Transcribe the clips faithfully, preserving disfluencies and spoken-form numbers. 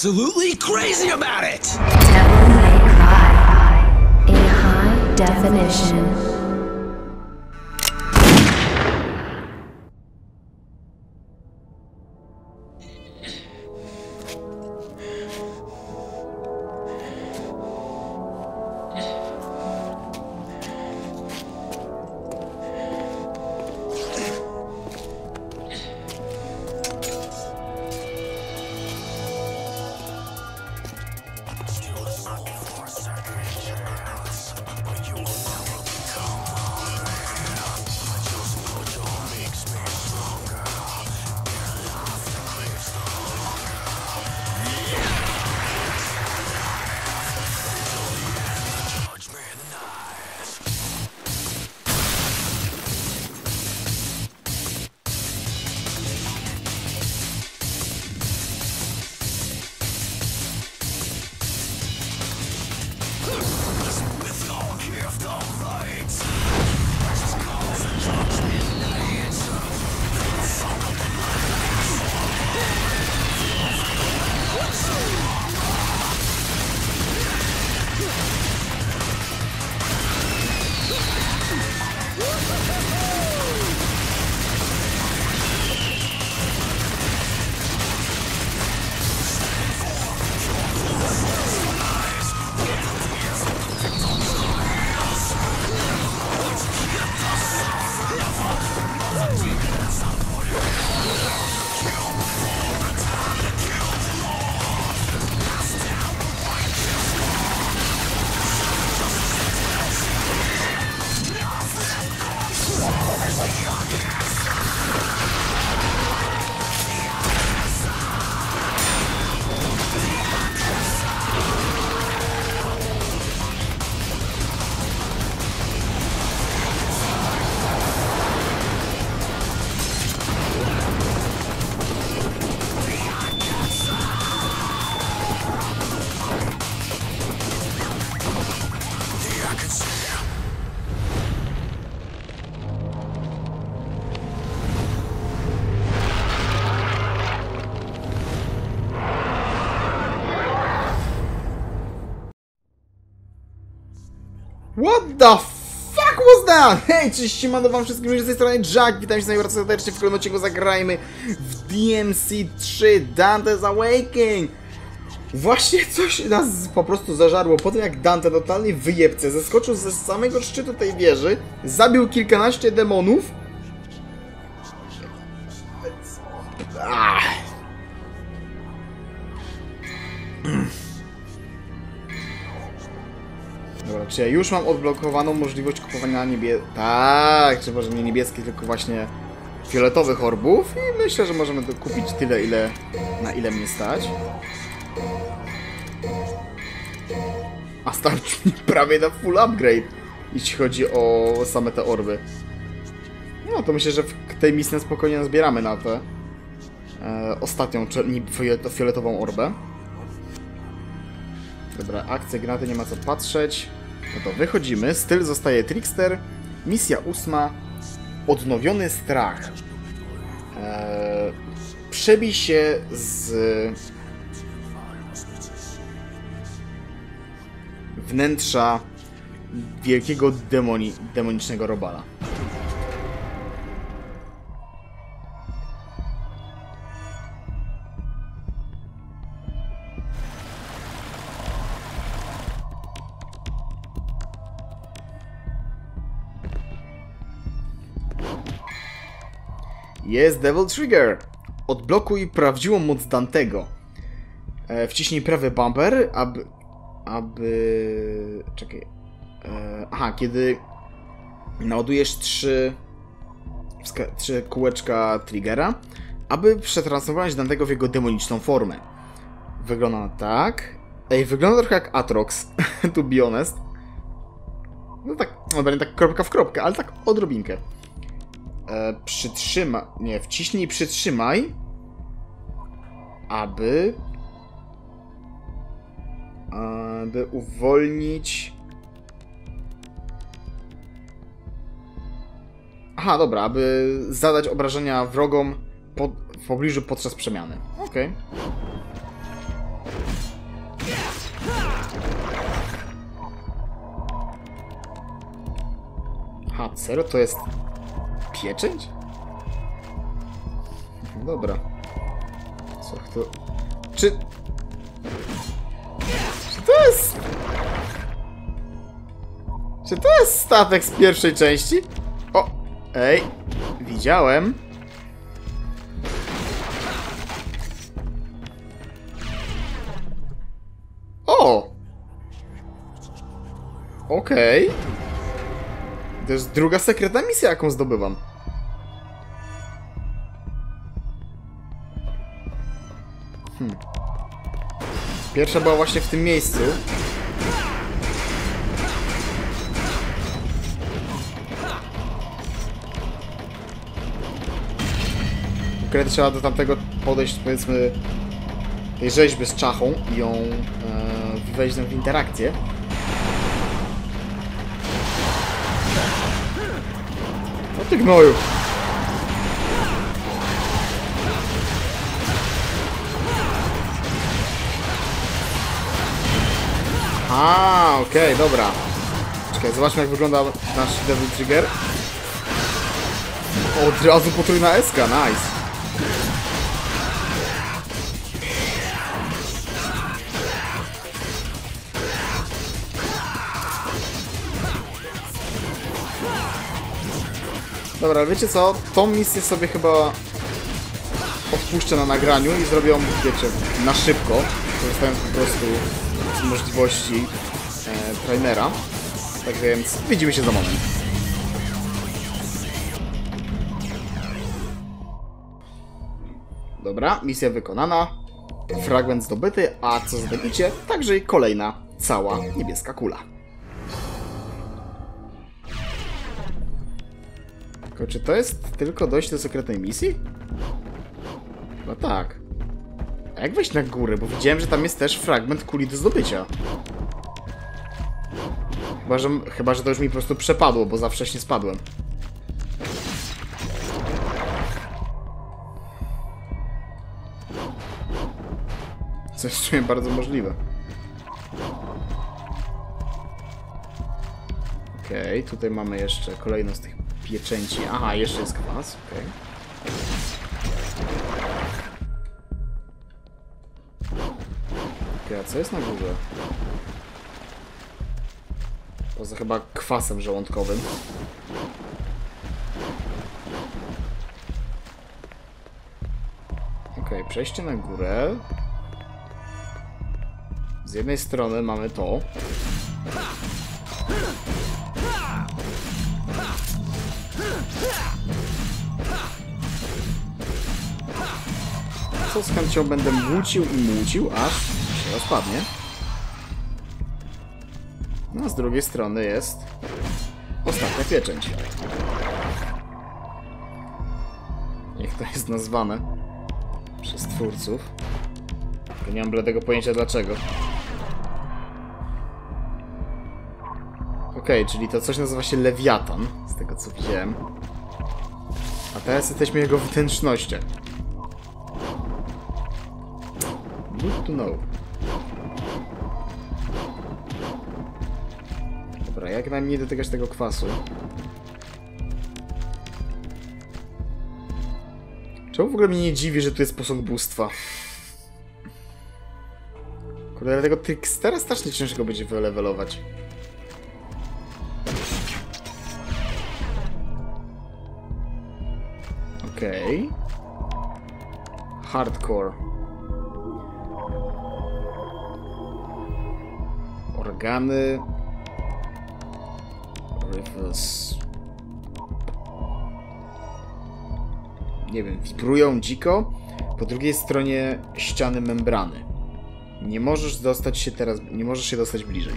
absolutely crazy about it! Devil May Cry in high definition. What the fuck was that? Hej, cześć, siemano wam wszystkim, z tej strony Jack, witam się z nami bardzo serdecznie, w kolejnym odcinku zagrajmy w D M C trzy Dante's Awakening. Właśnie coś nas po prostu zażarło, po tym jak Dante totalnie wyjebce zeskoczył ze samego szczytu tej wieży, zabił kilkanaście demonów. Ach. Dobra, czy ja już mam odblokowaną możliwość kupowania niebie... Tak, czy może nie niebieskich, tylko właśnie fioletowych orbów i myślę, że możemy to kupić tyle, ile na ile mnie stać. A starczy mi prawie na full upgrade, jeśli chodzi o same te orby. No to myślę, że w tej misji spokojnie nazbieramy na tę e, ostatnią fioletową orbę. Dobra, akcje, granaty, nie ma co patrzeć. No to wychodzimy. Styl zostaje Trickster. Misja ósma. Odnowiony strach. Eee, przebij się z wnętrza wielkiego demoni, demonicznego robala. Jest Devil Trigger. Odblokuj prawdziwą moc Dantego. E, wciśnij prawy bumper, aby... aby... Czekaj. E, aha, kiedy naładujesz trzy... trzy kółeczka triggera, aby przetransformować Dantego w jego demoniczną formę. Wygląda tak. Ej, wygląda trochę jak Atrox, to be honest. No tak, no nie tak kropka w kropkę, ale tak odrobinkę. E, przytrzymaj, nie, wciśnij i przytrzymaj, aby aby uwolnić... Aha, dobra, aby zadać obrażenia wrogom pod, w pobliżu podczas przemiany. Okej. Okay. A, serio? To jest pieczęć? Dobra. Co to... Czy... Czy to jest... Czy to jest statek z pierwszej części? O! Ej! Widziałem. O! Okej. Okay. To jest druga sekretna misja, jaką zdobywam. Hmm. Pierwsza była właśnie w tym miejscu. Konkretnie trzeba do tamtego podejść, powiedzmy, tej rzeźby z czachą i ją e, wejść w interakcję. O ty gnoju! A, okej, okay, dobra. Czekaj, zobaczmy jak wygląda nasz Devil Trigger. O, od razu potrójna eska, nice. Dobra, wiecie co? Tą misję sobie chyba odpuszczę na nagraniu i zrobię ją, wiecie, na szybko, korzystając po prostu z możliwości e, trainera. Tak więc widzimy się za moment. Dobra, misja wykonana. Fragment zdobyty, a co zdobycie? Także i kolejna cała niebieska kula. Tylko czy to jest tylko dojść do sekretnej misji? No tak. A jak wejść na górę? Bo widziałem, że tam jest też fragment kuli do zdobycia. Chyba, że, chyba, że to już mi po prostu przepadło, bo za wcześnie spadłem. Co jest w sumie bardzo możliwe. Okej, okay, tutaj mamy jeszcze kolejną z tych pieczęci. Aha, jeszcze jest kwas, okej. Okay. Okej, okay, a co jest na górze? Poza chyba kwasem żołądkowym. Okej, okay, przejście na górę. Z jednej strony mamy to. Co z chęcią będę młócił i młócił, aż się rozpadnie. No a z drugiej strony jest ostatnia pieczęć. Niech to jest nazwane przez twórców. Tylko nie mam bladego pojęcia dlaczego. Okej, okay, czyli to coś nazywa się Lewiatan, z tego co widziałem. A teraz jesteśmy jego wnętrznościach. Good to know. Dobra, jak najmniej dotykać tego kwasu. Czemu w ogóle mnie nie dziwi, że tu jest posąg bóstwa? Kurde, dlatego Trickstera strasznie ciężko będzie wylewelować. Okej. Okay. Hardcore. Organy. Rivers. Nie wiem, wibrują dziko. Po drugiej stronie ściany membrany. Nie możesz dostać się teraz... Nie możesz się dostać bliżej.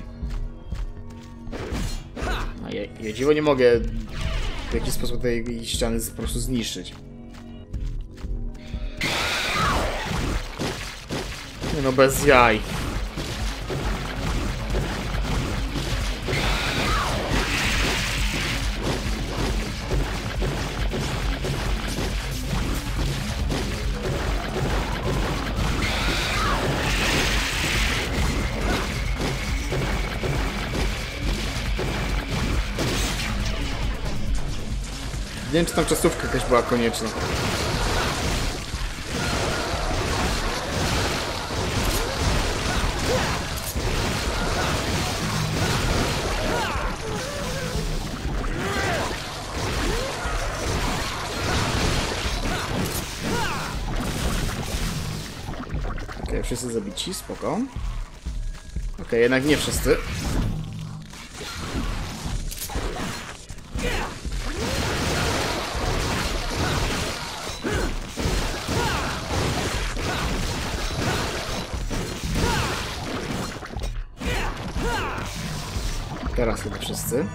A ja, ja dziwo nie mogę w jakiś sposób tej ściany po prostu zniszczyć. Nie no, bez jaj. wiem, czy tam czasówka jakaś była konieczna. Okej, okay, wszyscy zabici, spoko. Okej, okay, jednak nie wszyscy. Teraz chyba wszyscy.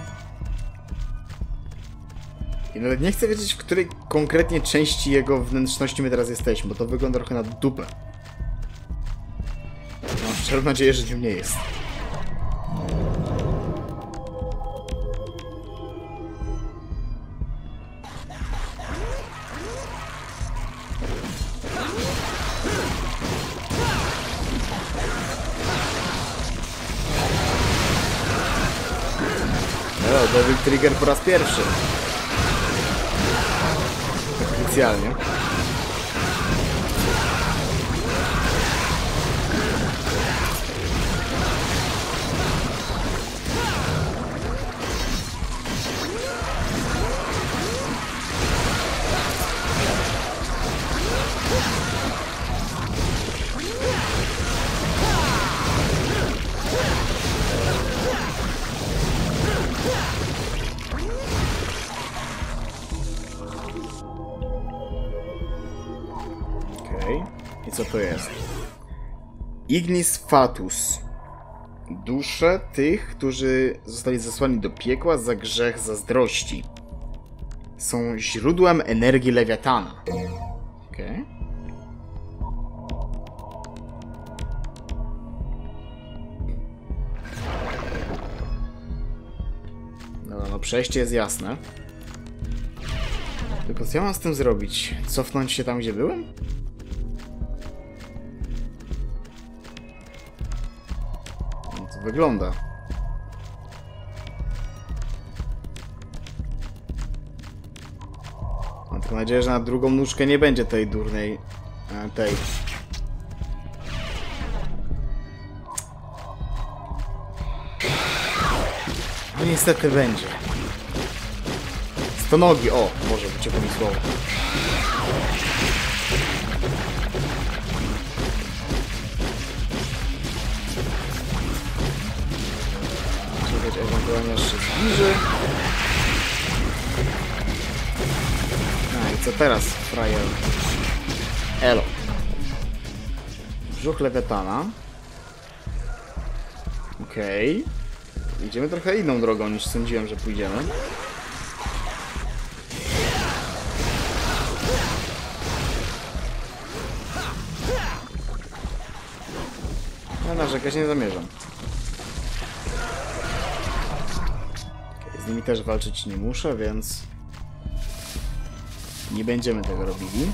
I nawet nie chcę wiedzieć, w której konkretnie części jego wnętrzności my teraz jesteśmy, bo to wygląda trochę na dupę. Mam szczerą nadzieję, że nim nie jest. Hello, Devil Trigger po raz pierwszy. Oficjalnie. I co to jest? Ignis Fatus. Dusze tych, którzy zostali zesłani do piekła za grzech zazdrości. Są źródłem energii Lewiatana. Okej. Okay. Dobra, no przejście jest jasne. Tylko co ja mam z tym zrobić? Cofnąć się tam, gdzie byłem? No to wygląda. Mam tylko nadzieję, że na drugą nóżkę nie będzie tej durnej... tej... No niestety będzie. Sto nogi, o! Może wyciekło mi słowo. Czekać, ewentualnie aż się zbliży. No i co teraz, frajer? Elo. Brzuch Lewiatana. Okej. Okay. Idziemy trochę inną drogą niż sądziłem, że pójdziemy. No narzekać nie zamierzam. Okay, z nimi też walczyć nie muszę, więc nie będziemy tego robili.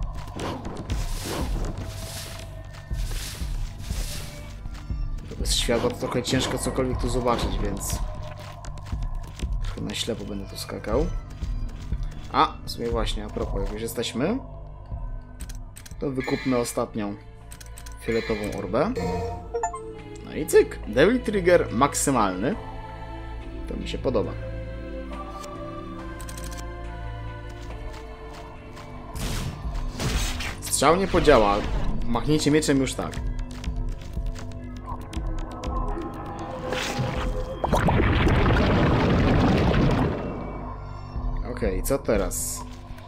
To bez światła to trochę ciężko cokolwiek tu zobaczyć, więc trochę na ślepo będę tu skakał. A, w sumie właśnie, a propos, jak już jesteśmy, to wykupmy ostatnią fioletową orbę. No i cyk! Devil Trigger maksymalny. To mi się podoba. Strzał nie podziała. Machnięcie mieczem już tak. Okej, okay, co teraz?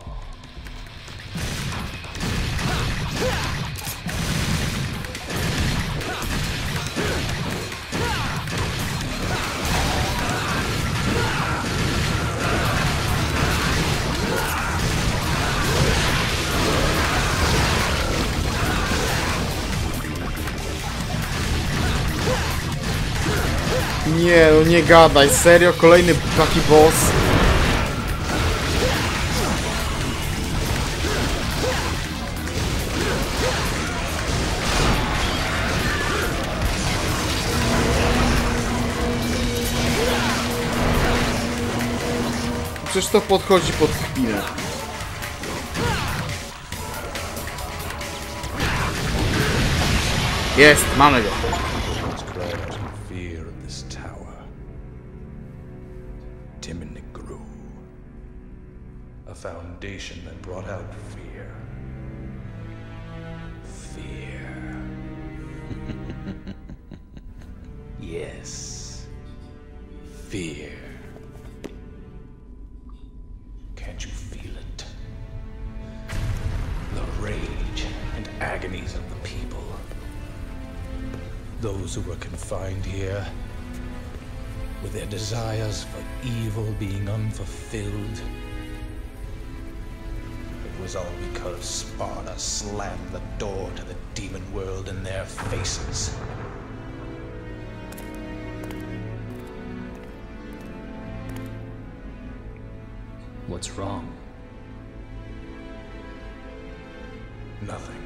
Nie, no nie gadaj, serio? Kolejny taki boss? Krzysztof podchodzi pod chwilę. Jest, mamy go. A foundation that brought out fear. Fear. Yes. Fear. Can't you feel it? The rage and agonies of the people. Those who were confined here, with their desires for evil being unfulfilled. It was all because Sparta slammed the door to the demon world in their faces. What's wrong? Nothing.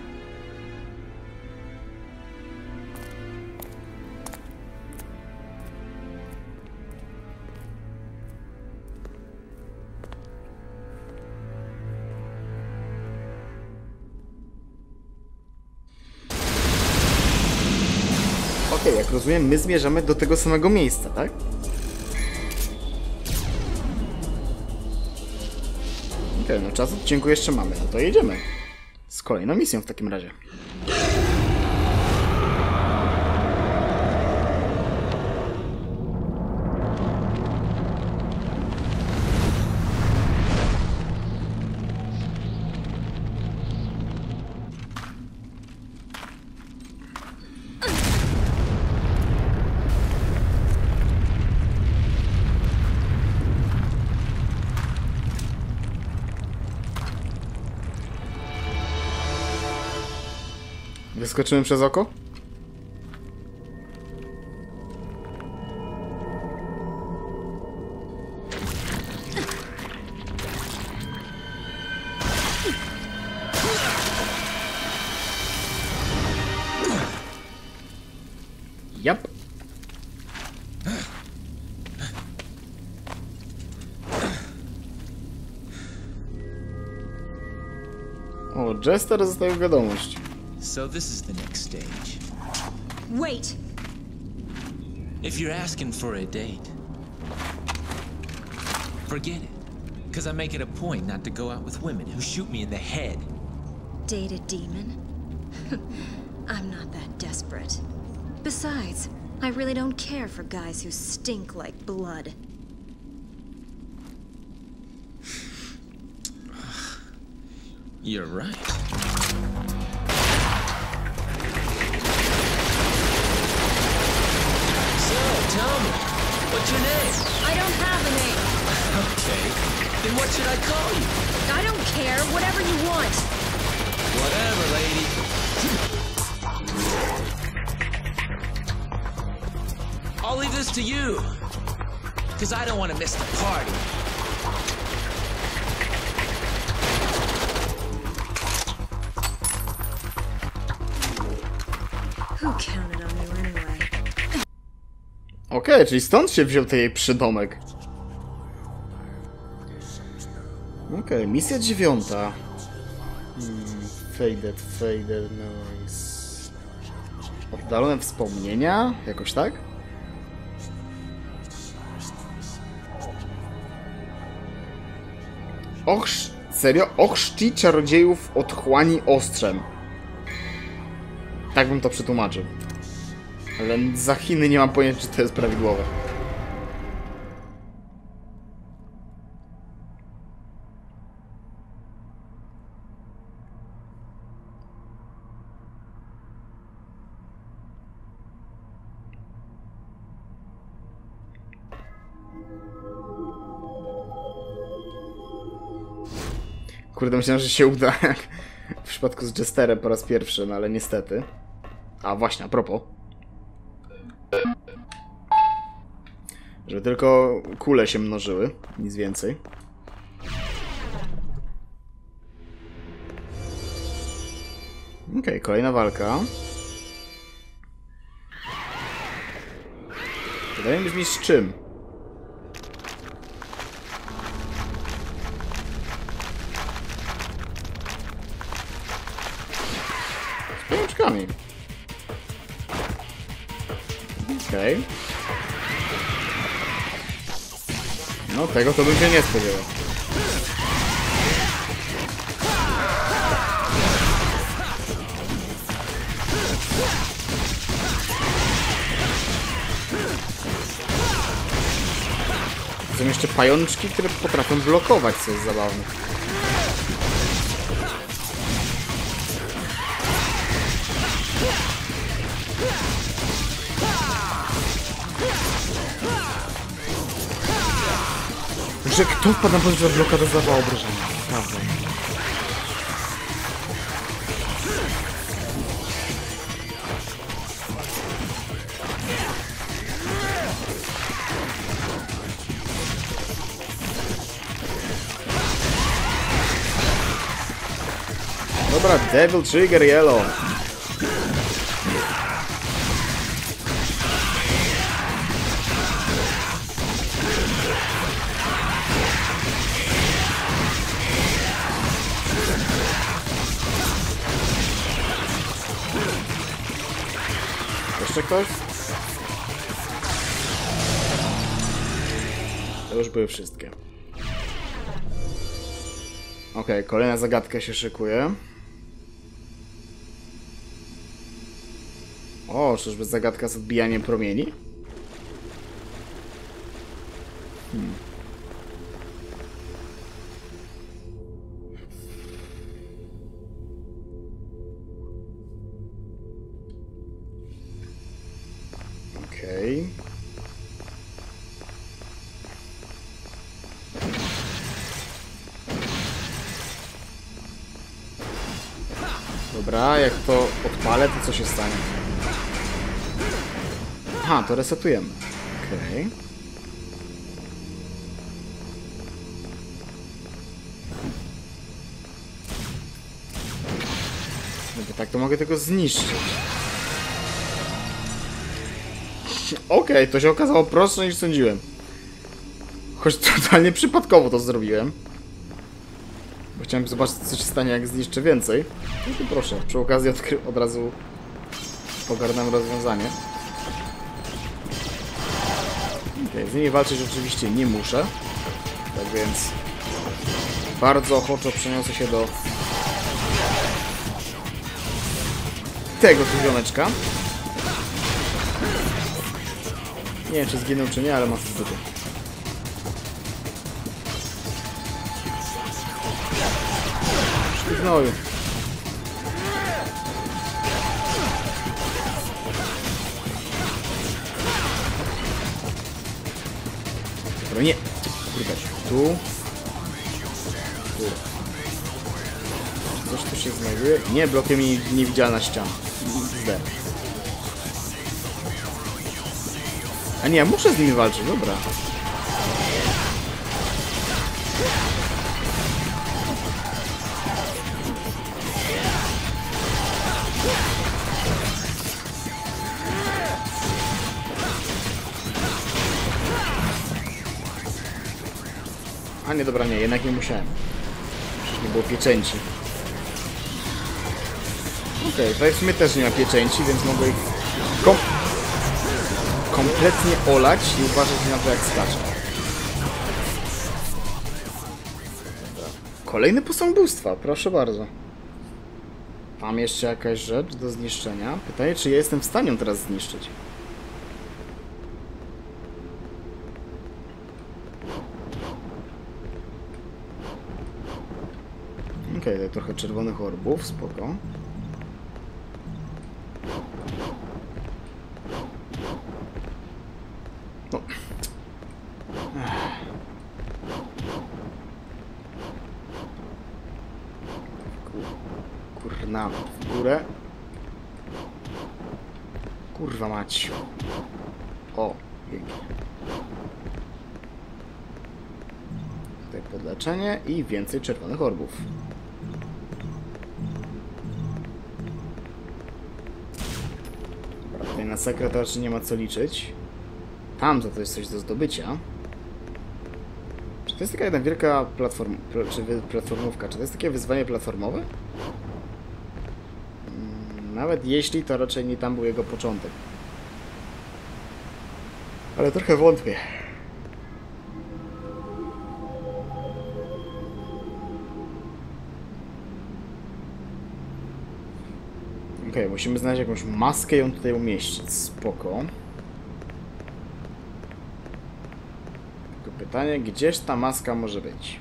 Okej, jak rozumiem, my zmierzamy do tego samego miejsca, tak? Okej, no czas odcinku jeszcze mamy, no to jedziemy. Z kolejną misją w takim razie. Wyskoczyłem przez oko? Yep. O, Jester zostawił wiadomość. So this is the next stage. Wait! If you're asking for a date, forget it. Because I make it a point not to go out with women who shoot me in the head. Date a demon? I'm not that desperate. Besides, I really don't care for guys who stink like blood. You're right. Tell me, what's your name? I don't have a name. Okay, then what should I call you? I don't care, whatever you want. Whatever, lady. I'll leave this to you, because I don't want to miss the party. Who counted on you anyway? Okej, okay, czyli stąd się wziął ten jej przydomek. Okej, okay, misja dziewiąta. Hmm, faded, faded noise. Oddalone wspomnienia? Jakoś tak? Ochrz... Serio? Ochrzci czarodziejów otchłani ostrzem. Tak bym to przetłumaczył. Ale za Chiny nie mam pojęcia, czy to jest prawidłowe. Kurde, myślałem, że się uda, jak w przypadku z Jesterem po raz pierwszy, no ale niestety. A właśnie, a propos. Żeby tylko kule się mnożyły, nic więcej. Okej, okay, kolejna walka. Wydaje mi brzmi z czym? pajączkami. Okej. Okay. No tego to bym się nie spodziewał. Są jeszcze pajączki, które potrafią blokować, co jest zabawne. Że kto wpadł na pomysł, że blokada zadawała obrażenia? Prawda. Dobra, Devil Trigger Yellow. Jeszcze ktoś? To już były wszystkie. Ok, kolejna zagadka się szykuje. O, czyżby zagadka z odbijaniem promieni? Hmm. Okej. Dobra, jak to odpalę, to co się stanie? Aha, to resetujemy. Okej. Okay. Tak, to mogę tylko zniszczyć. Okej, okay, to się okazało prostsze niż sądziłem. Choć totalnie przypadkowo to zrobiłem. Bo chciałem zobaczyć, co się stanie, jak zniszczę więcej. No to proszę, przy okazji odkry od razu ogarnę rozwiązanie. Okay, z nimi walczyć oczywiście nie muszę. Tak więc bardzo ochoczo przeniosę się do tego tuzioneczka. Nie wiem, czy zginął, czy nie, ale ma wstydu. Sztywnoju. Dobra, nie. Kurde, tu. Tu. Coś tu się znajduje? Nie, blokiem mi niewidzialna ściana. Zde. A nie, ja muszę z nimi walczyć, dobra. A nie, dobra, nie, jednak nie musiałem. Przecież nie było pieczęci. Okej, okay, tutaj w sumie też nie ma pieczęci, więc mogę ich kom kompletnie olać i uważać na to, jak skaczę. Kolejny posąg bóstwa, proszę bardzo. Mam jeszcze jakaś rzecz do zniszczenia. Pytanie, czy ja jestem w stanie ją teraz zniszczyć. Okej, okay, tutaj trochę czerwonych orbów, spoko. No. Kurna, w górę. Kurwa mać. O, pięknie. Tutaj podleczenie i więcej czerwonych orbów. Dobra, tutaj na sekret raczej nie ma co liczyć. Tam za to jest coś do zdobycia. Czy to jest taka jedna wielka platform... czy platformówka? Czy to jest takie wyzwanie platformowe? Nawet jeśli to raczej nie tam był jego początek. Ale trochę wątpię. Okej, okay, musimy znaleźć jakąś maskę i ją tutaj umieścić. Spoko. Tylko pytanie, gdzież ta maska może być?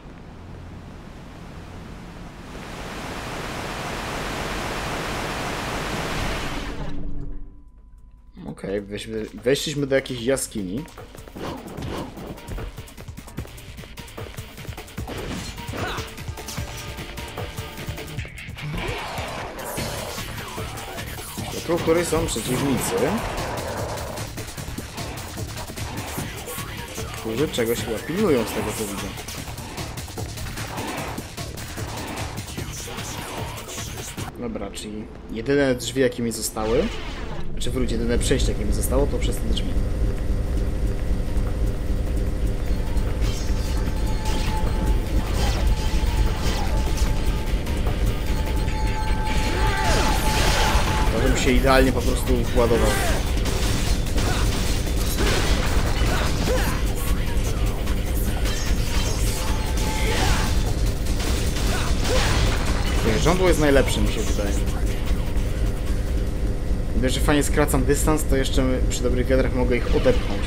Okej, okay, weszliśmy do jakiejś jaskini. Wokół której są przeciwnicy, którzy czegoś chyba pilnują z tego co widzę. Dobra, czyli jedyne drzwi jakie mi zostały, czy wróć, jedyne przejście jakie mi zostało, to przez te drzwi. To bym się idealnie po prostu władował. Żądło jest najlepszy, mi się wydaje. Gdy że fajnie skracam dystans, to jeszcze przy dobrych wiadrach mogę ich odepchnąć.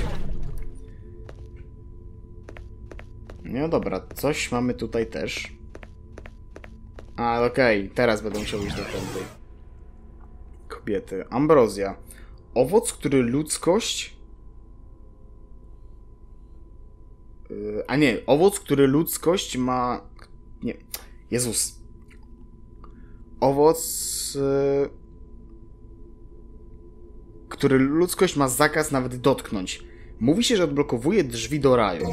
No dobra, coś mamy tutaj też. A, okej, okay. Teraz będę musiał iść do tamtej kobiety. Ambrozja. Owoc, który ludzkość... Yy, a nie, owoc, który ludzkość ma... Nie, Jezus. Owoc... Yy... który ludzkość ma zakaz nawet dotknąć. Mówi się, że odblokowuje drzwi do raju.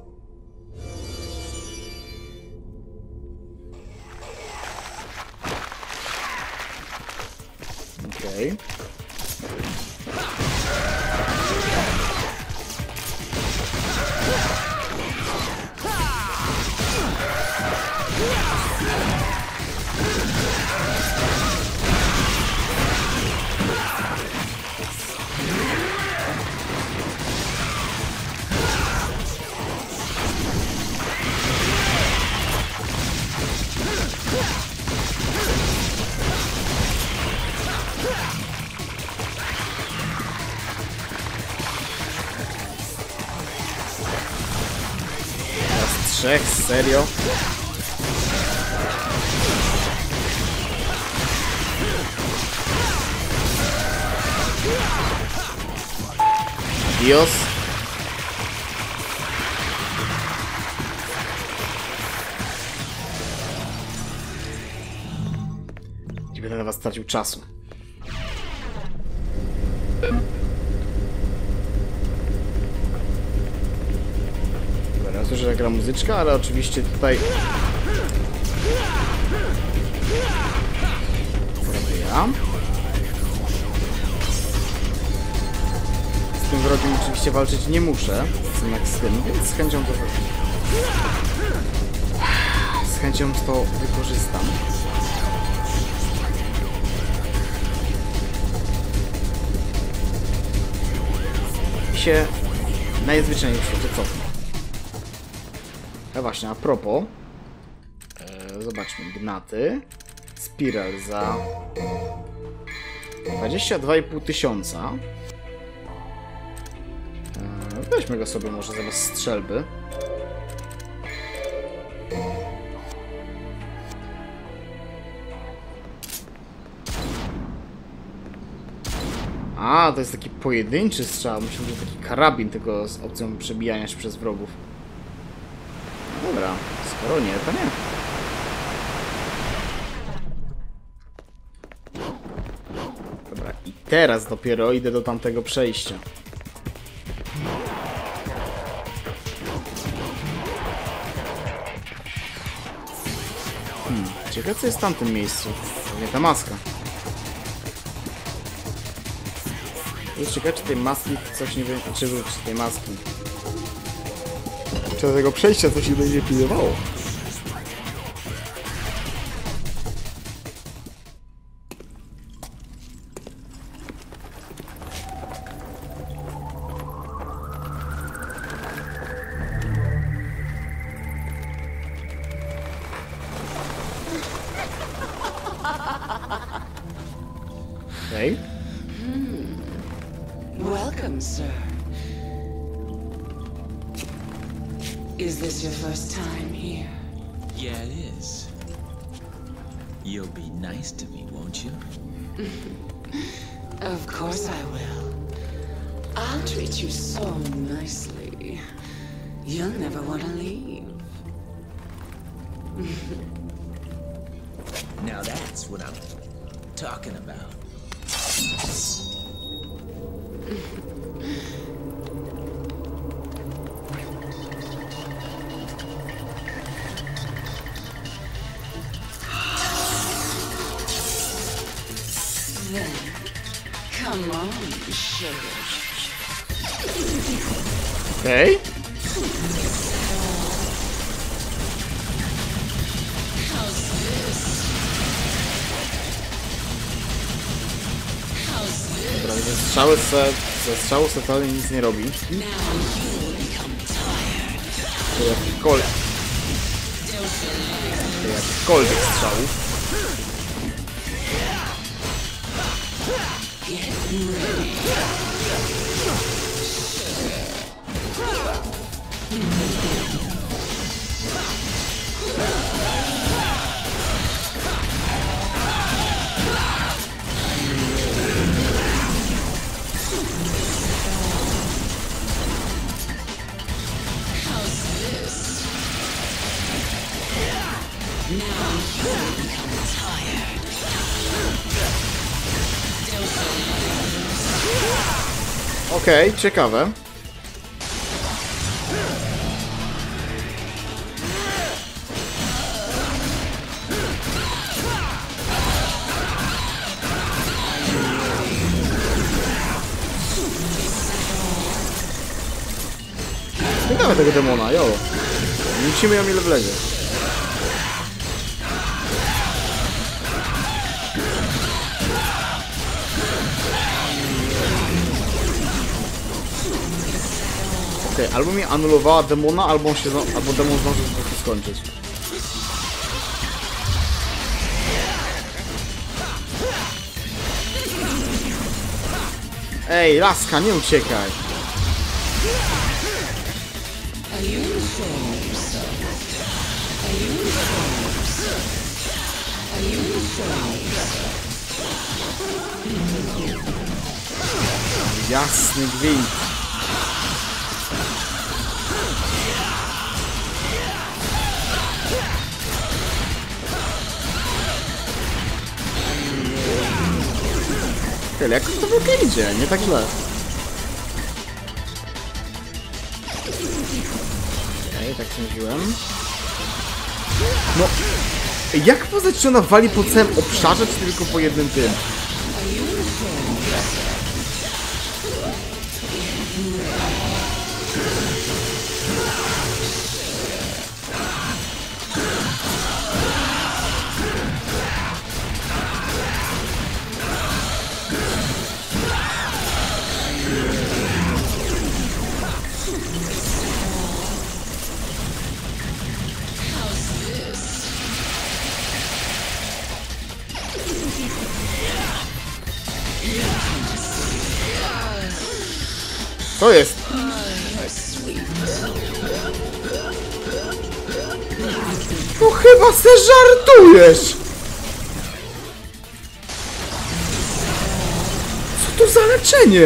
Okej. Okay. Trzech, serio? Dios. Nie będę na was stracił czasu. Słyszę, że gra muzyczka, ale oczywiście tutaj... Ja. Z tym wrogiem oczywiście walczyć nie muszę, jak z tym, więc z chęcią to... Z chęcią to wykorzystam. I się najzwyczajniej w świecie cofnę. A właśnie, a propos, e, zobaczmy, gnaty, spiral za dwadzieścia dwa i pół tysiąca. E, weźmy go sobie może zamiast strzelby. A, to jest taki pojedynczy strzał, myślę, że taki karabin, tylko z opcją przebijania się przez wrogów. Dobra, skoro nie, to nie. Dobra, i teraz dopiero idę do tamtego przejścia. Hmm, ciekawe co jest w tamtym miejscu. Nie ta maska. Jest ciekawe, czy tej maski coś nie będzie, czy wróci tej maski. Czy do tego przejścia coś się będzie pilnowało? Okej. Okay. Welcome, sir. Is this your first time here? Yeah, it is. You'll be nice to me, won't you? Of course I will. I'll treat you so nicely. You'll never want to leave. Now that's what I'm talking about. Then, come on, sugar. Okej. Okay. Dobra, ze strzały se, ze strzału se totalnie nic nie robi. To jakikolwiek... To jakikolwiek strzałów. Okej, okay, ciekawe. Ciekawe tego demona, jo. Liczymy ją ile wlezie. Okej, okay, albo mi anulowała demona, albo, on się, albo demon zdążył się skończyć. Ej, laska, nie uciekaj! Jasny gwint. Tyle, jak to w ogóle idzie, nie tak źle. Okej, tak sądziłem. No, jak poznać, czy ona wali po całym obszarze, czy tylko po jednym tym? To jest. No chyba se żartujesz. Co to za leczenie?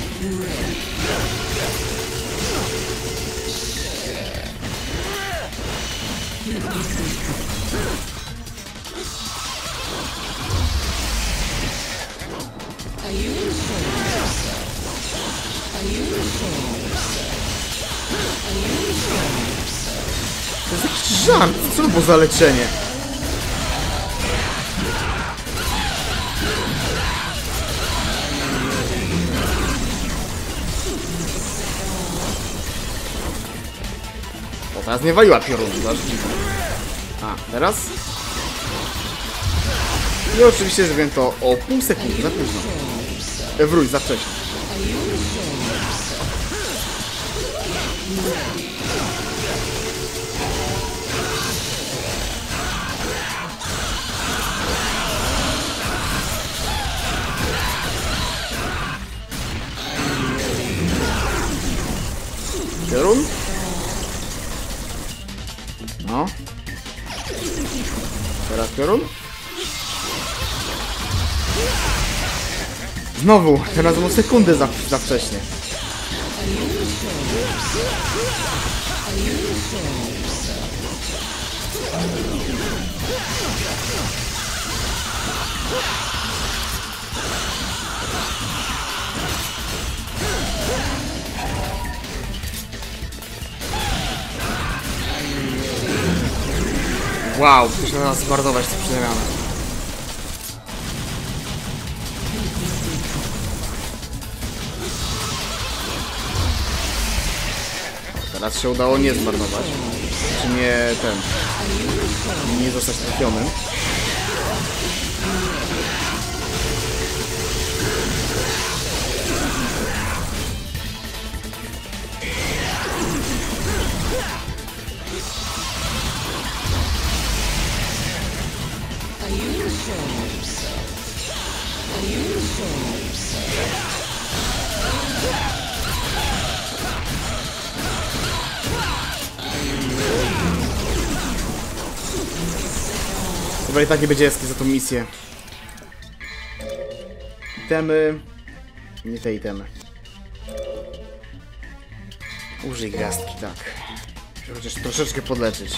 To jest jakiś żart, co to było za leczenie? O, teraz nie waliła piorunu, a, teraz? I oczywiście zrobiłem to o pół sekundy, za późno. E, wróć, za wcześnie. Teraz piorun. Znowu, teraz mu sekundę za, za wcześnie. Wow, muszę nas zmarnować te przemiany. Teraz się udało nie zmarnować. Czy nie ten... nie zostać trafionym. Dobra, i tak nie będzie jaski za tą misję. Itemy... Nie te itemy. Użyj gwiazdki, tak. Muszę chociaż troszeczkę podleczyć.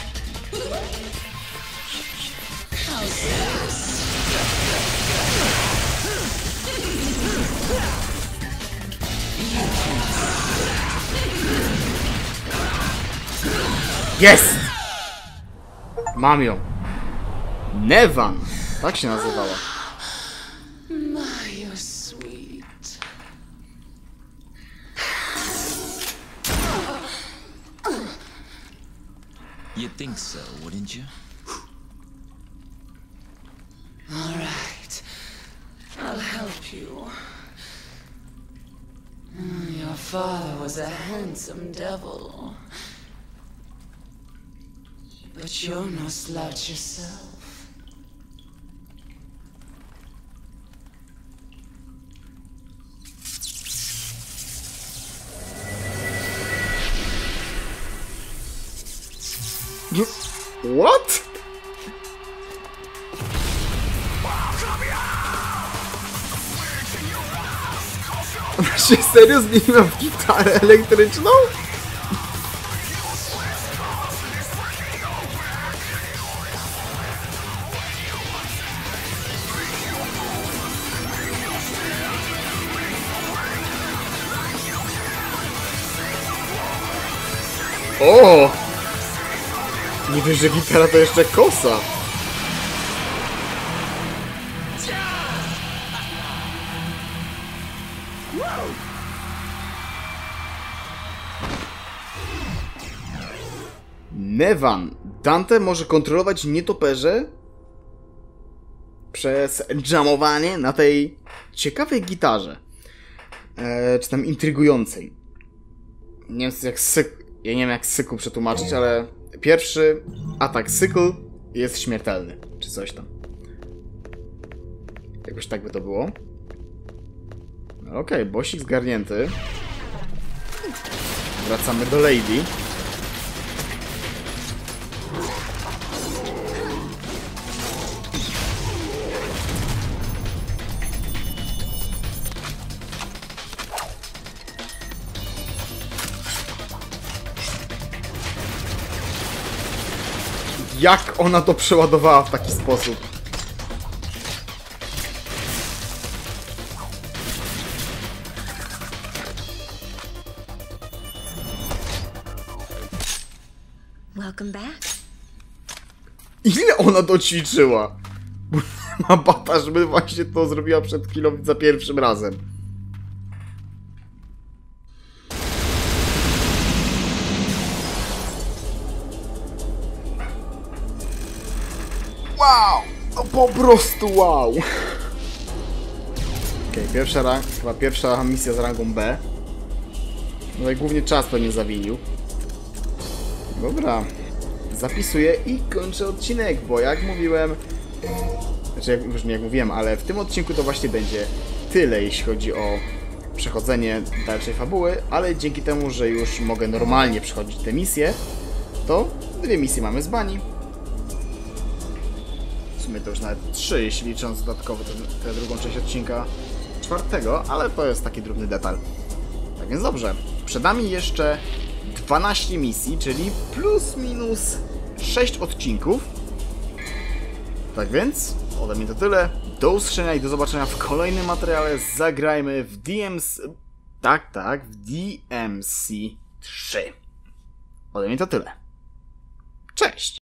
Jest! Mam ją. Nevan! Tak się nazywała. My, you're sweet. You'd think so, wouldn't you? All right. I'll help you. Your father was a handsome devil. But you're no slouch yourself. What? Ona się serio zmieniła w gitarę elektryczną? O! Nie wiesz, że gitara to jeszcze kosa. Nevan. Dante może kontrolować nietoperze przez jamowanie na tej ciekawej gitarze. Eee, czy tam intrygującej. Nie wiem jak syk... Ja nie wiem jak syku przetłumaczyć, ale pierwszy atak cykl jest śmiertelny. Czy coś tam. Jakoś tak by to było. Okej, okay, bossik zgarnięty. Wracamy do Lady. Jak ona to przeładowała w taki sposób? Welcome back. Ile ona to ćwiczyła? Bo nie ma bata, żeby właśnie to zrobiła przed chwilą za pierwszym razem. Wow! No po prostu wow! Okej, okay, pierwsza rank, chyba pierwsza misja z rangą B. No i głównie czas pewnie zawinił. Dobra. Zapisuję i kończę odcinek, bo jak mówiłem... Znaczy, jak, już nie jak mówiłem, ale w tym odcinku to właśnie będzie tyle, jeśli chodzi o przechodzenie dalszej fabuły, ale dzięki temu, że już mogę normalnie przechodzić te misje, to dwie misje mamy z bani. sumie to już nawet trzy, jeśli licząc dodatkowo tę drugą część odcinka czwartego, ale to jest taki drobny detal. Tak więc dobrze, przed nami jeszcze dwanaście misji, czyli plus minus sześć odcinków. Tak więc ode mnie to tyle. Do usłyszenia i do zobaczenia w kolejnym materiale. Zagrajmy w D M C... Tak, tak, w D M C trzy. Ode mnie to tyle. Cześć!